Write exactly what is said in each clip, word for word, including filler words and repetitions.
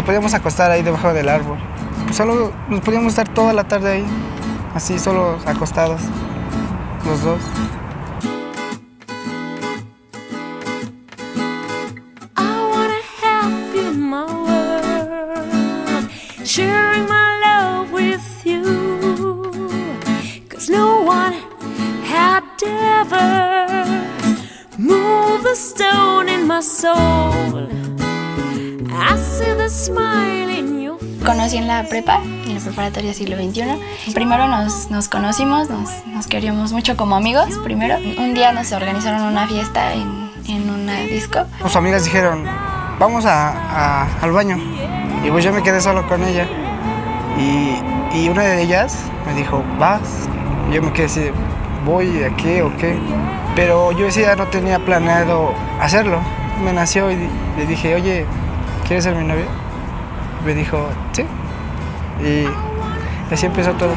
nos podíamos acostar ahí debajo del árbol. Pues solo nos podíamos estar toda la tarde ahí, así solo acostados, los dos. Sharing my love with you, 'cause no one had ever moved the stone in my soul. I see the smile in your face. Conocí en la prepa, en la preparatoria siglo veintiuno. Primero nos, nos conocimos, nos, nos queríamos mucho como amigos, primero. Un día nos organizaron una fiesta en, en una disco. Sus amigas dijeron, vamos a, a, al baño. Y pues yo me quedé solo con ella. Y, y una de ellas me dijo, ¿vas? Y yo me quedé así, ¿voy a qué o qué? Pero yo ese día no tenía planeado hacerlo. Me nació y le dije, oye, ¿quieres ser mi novia? Y me dijo, sí. Y así empezó todo.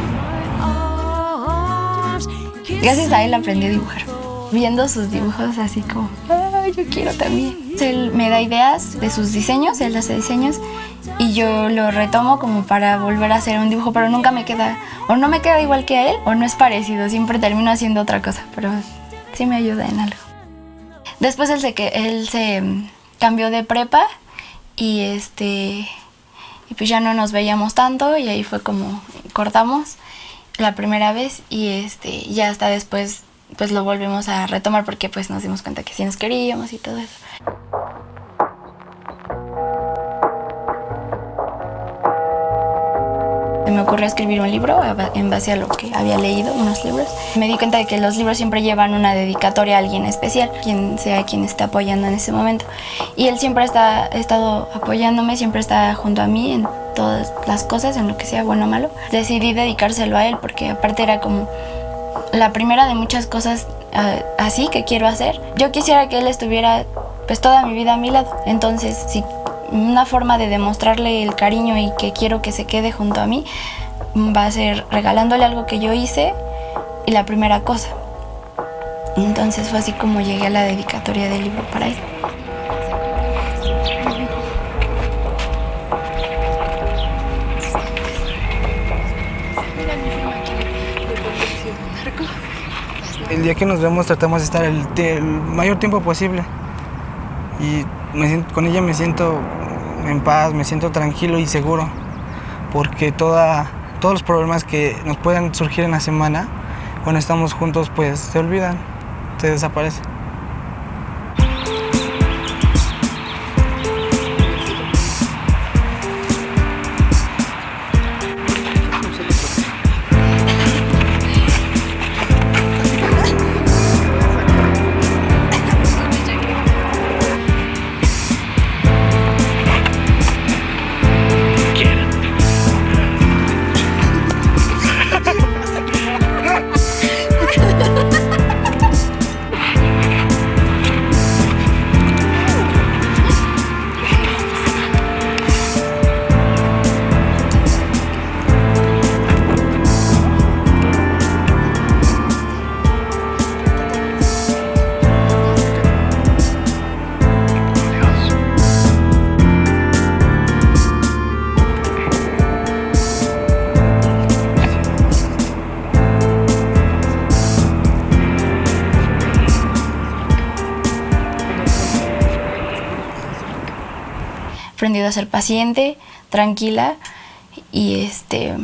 Gracias a él aprendí a dibujar. Viendo sus dibujos así como, ¡ay, yo quiero también! Él me da ideas de sus diseños, él hace diseños, y yo lo retomo como para volver a hacer un dibujo, pero nunca me queda, o no me queda igual que a él, o no es parecido, siempre termino haciendo otra cosa, pero sí me ayuda en algo. Después él se, él se cambió de prepa y, este, y pues ya no nos veíamos tanto y ahí fue como cortamos la primera vez y este, ya hasta después pues lo volvimos a retomar porque pues nos dimos cuenta que sí nos queríamos y todo eso. Me ocurrió escribir un libro en base a lo que había leído, unos libros. Me di cuenta de que los libros siempre llevan una dedicatoria a alguien especial, quien sea quien esté apoyando en ese momento. Y él siempre está, ha estado apoyándome, siempre está junto a mí en todas las cosas, en lo que sea bueno o malo. Decidí dedicárselo a él porque aparte era como la primera de muchas cosas uh, así que quiero hacer. Yo quisiera que él estuviera pues toda mi vida a mi lado. Entonces, si una forma de demostrarle el cariño y que quiero que se quede junto a mí va a ser regalándole algo que yo hice y la primera cosa. Entonces fue así como llegué a la dedicatoria del libro para él. El día que nos vemos tratamos de estar el, el mayor tiempo posible y me siento, con ella me siento en paz, me siento tranquilo y seguro porque toda, todos los problemas que nos puedan surgir en la semana, cuando estamos juntos pues se olvidan, se desaparecen. He aprendido a ser paciente, tranquila y este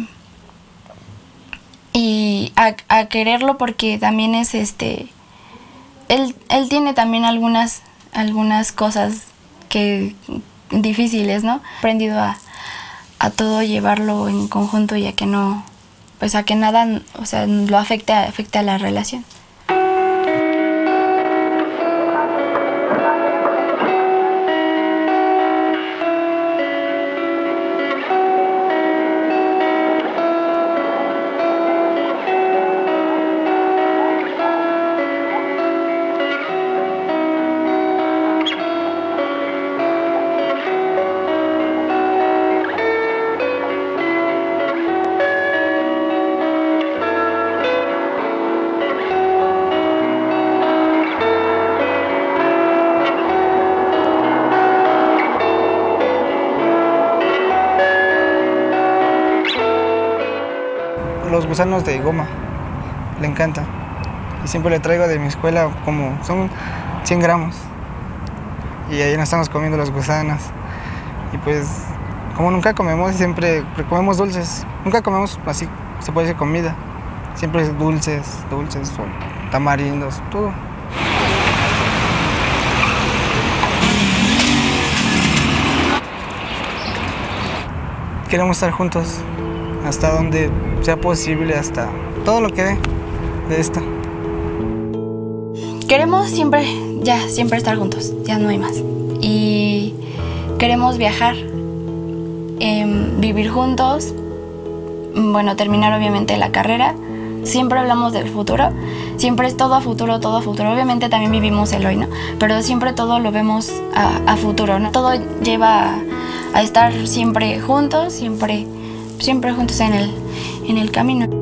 y a, a quererlo porque también es este él, él tiene también algunas algunas cosas que difíciles, ¿no? He aprendido a, a todo llevarlo en conjunto y a que no pues a que nada, o sea, lo afecte afecte a la relación. los gusanos de goma, le encanta. Y siempre le traigo de mi escuela, como son cien gramos. Y ahí nos estamos comiendo los gusanos. Y pues, como nunca comemos, siempre comemos dulces. Nunca comemos así, se puede decir comida. Siempre es dulces, dulces, o tamarindos, todo. Queremos estar juntos hasta donde sea posible, hasta todo lo que dé de esto. Queremos siempre, ya, siempre estar juntos, ya no hay más. Y queremos viajar, eh, vivir juntos, bueno, terminar obviamente la carrera. Siempre hablamos del futuro, siempre es todo a futuro, todo a futuro. Obviamente también vivimos el hoy, ¿no? Pero siempre todo lo vemos a, a futuro, ¿no? Todo lleva a, a estar siempre juntos, siempre, siempre juntos en el, en el camino.